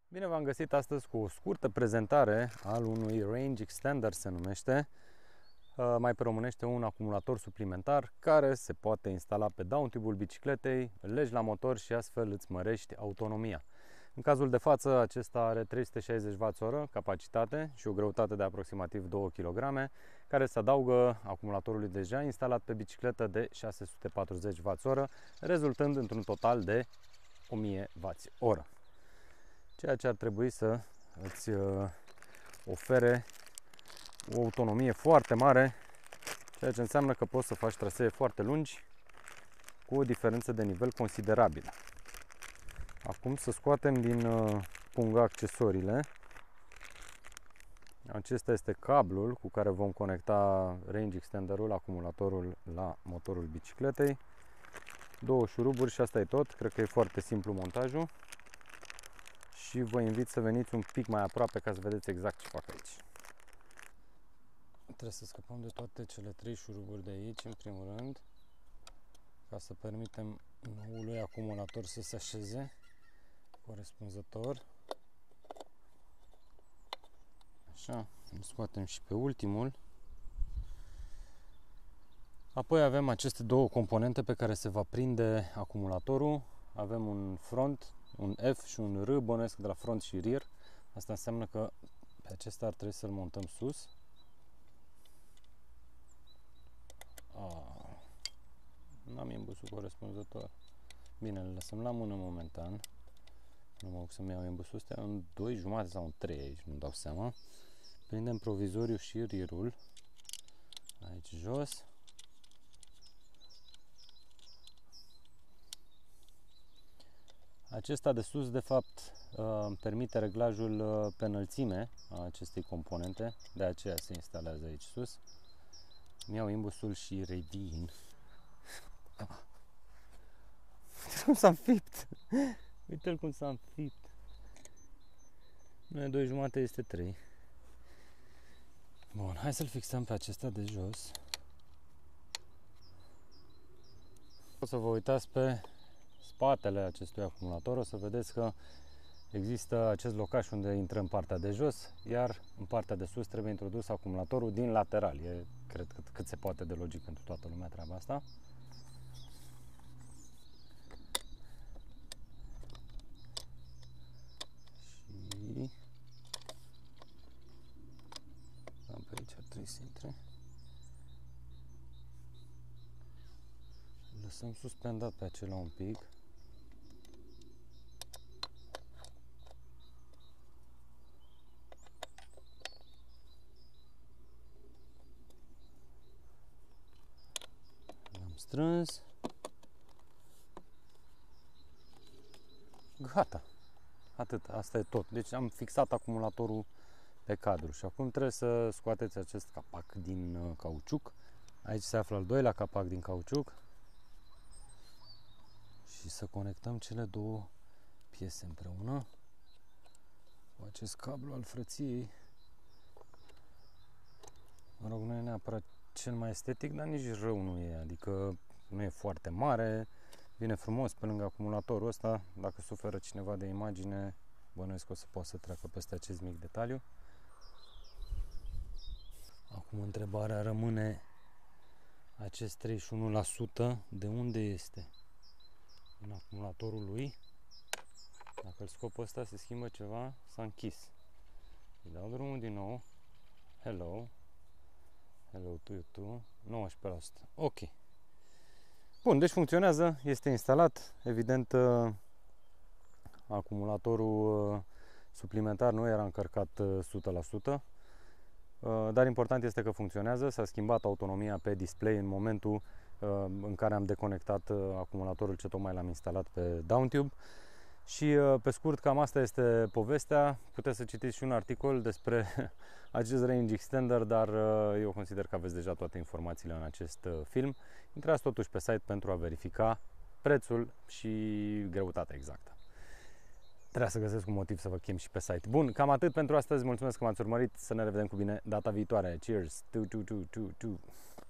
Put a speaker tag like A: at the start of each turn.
A: Bine v-am găsit astăzi cu o scurtă prezentare al unui range extender, se numește, mai pe românește un acumulator suplimentar care se poate instala pe downtube-ul bicicletei, îl legi la motor și astfel îți mărești autonomia. În cazul de față, acesta are 360Wh capacitate și o greutate de aproximativ 2 kg, care se adaugă acumulatorului deja instalat pe bicicletă de 640Wh, rezultând într-un total de 1000Wh. Ceea ce ar trebui să îți ofere o autonomie foarte mare, ceea ce înseamnă că poți să faci trasee foarte lungi cu o diferență de nivel considerabilă. Acum să scoatem din pungă accesoriile. Acesta este cablul cu care vom conecta range extenderul, acumulatorul, la motorul bicicletei. Două șuruburi și asta e tot. Cred că e foarte simplu montajul. Și vă invit să veniți un pic mai aproape ca să vedeți exact ce fac aici. Trebuie să scăpăm de toate cele trei șuruburi de aici, în primul rând, ca să permitem noului acumulator să se așeze corespunzător. Așa, îl scoatem și pe ultimul. Apoi avem aceste două componente pe care se va prinde acumulatorul. Avem un front, un F și un R, bănuiesc de la front și rear. Asta înseamnă că pe acesta ar trebui să-l montăm sus. N-am imbusul corespunzător. Bine, le lăsăm la mână momentan. Nu mă duc să-mi iau imbusul ăsta. Un 2,5 sau un 3 aici, nu dau seama. Prindem provizoriu și rear-ul aici jos. Acesta de sus, de fapt, permite reglajul pe înălțime a acestei componente, de aceea se instalează aici sus. Îmi iau imbusul și revin. Uite cum s-a înfipt! Uite-l cum s-a înfipt! Nu e 2,5, este 3. Bun, hai să-l fixăm pe acesta de jos. O să vă uitați pe spatele acestui acumulator, o să vedeți că există acest locaș unde intră în partea de jos, iar în partea de sus trebuie introdus acumulatorul din lateral. E, cred că cât se poate de logic pentru toată lumea treaba asta. Și am pe aici, ar trebui să intre. Lăsăm suspendat pe acela un pic. L-am strâns. Gata. Atât. Asta e tot. Deci am fixat acumulatorul pe cadru și acum trebuie să scoateți acest capac din cauciuc. Aici se află al doilea capac din cauciuc. Și să conectăm cele două piese împreună cu acest cablu al frăției. Mă rog, nu e neapărat cel mai estetic, dar nici rău nu e, adică nu e foarte mare, vine frumos pe lângă acumulatorul ăsta. Dacă suferă cineva de imagine, bănuiesc că o să poată să treacă peste acest mic detaliu. Acum întrebarea rămâne, acest 31% de unde este? În acumulatorul lui. Dacă îl scop ăsta, se schimbă ceva, s-a închis. Îi dau drumul din nou. Hello. Hello to you too. 19%. Ok. Bun, deci funcționează, este instalat. Evident, acumulatorul suplimentar nu era încărcat 100%. Dar important este că funcționează. S-a schimbat autonomia pe display în momentul în care am deconectat acumulatorul ce tocmai l-am instalat pe downtube. Și pe scurt, cam asta este povestea. Puteți să citiți și un articol despre acest range extender, dar eu consider că aveți deja toate informațiile în acest film. Intrați totuși pe site pentru a verifica prețul și greutatea exactă. Trebuia să găsesc un motiv să vă chem și pe site. Bun, cam atât pentru astăzi. Mulțumesc că m-ați urmărit. Să ne revedem cu bine data viitoare. Cheers!